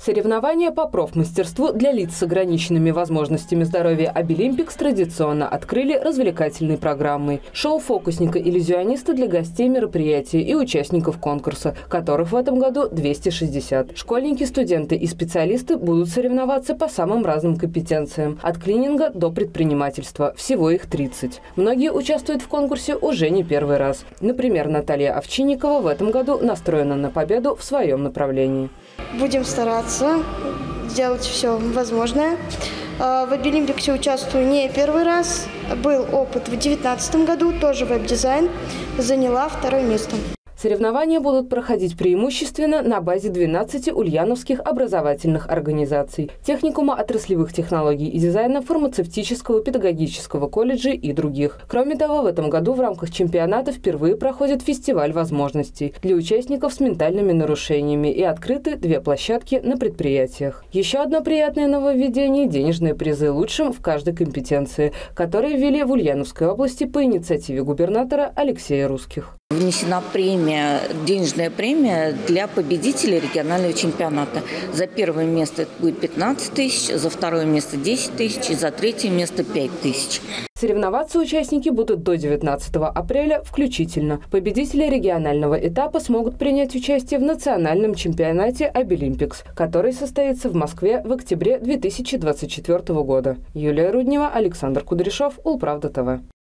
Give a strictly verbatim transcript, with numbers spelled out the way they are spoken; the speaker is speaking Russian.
Соревнования по профмастерству для лиц с ограниченными возможностями здоровья «Обилимпикс» традиционно открыли развлекательной программой. Шоу фокусника-иллюзиониста для гостей мероприятия и участников конкурса, которых в этом году двести шестьдесят. Школьники, студенты и специалисты будут соревноваться по самым разным компетенциям – от клининга до предпринимательства. Всего их тридцать. Многие участвуют в конкурсе уже не первый раз. Например, Наталья Овчинникова в этом году настроена на победу в своем направлении. Будем стараться делать все возможное. В «Обилимпиксе» участвую не первый раз. Был опыт в две тысячи девятнадцатом году, тоже веб-дизайн. Заняла второе место. Соревнования будут проходить преимущественно на базе двенадцати ульяновских образовательных организаций, техникума отраслевых технологий и дизайна, фармацевтического, педагогического колледжа и других. Кроме того, в этом году в рамках чемпионата впервые проходит фестиваль возможностей для участников с ментальными нарушениями и открыты две площадки на предприятиях. Еще одно приятное нововведение – денежные призы лучшим в каждой компетенции, которые ввели в Ульяновской области по инициативе губернатора Алексея Русских. Внесена премия, денежная премия для победителей регионального чемпионата. За первое место это будет пятнадцать тысяч, за второе место десять тысяч и за третье место пять тысяч. Соревноваться участники будут до девятнадцатого апреля включительно. Победители регионального этапа смогут принять участие в национальном чемпионате «Обилимпикс», который состоится в Москве в октябре две тысячи двадцать четвёртого года. Юлия Руднева, Александр Кудряшов, Улправда ТВ.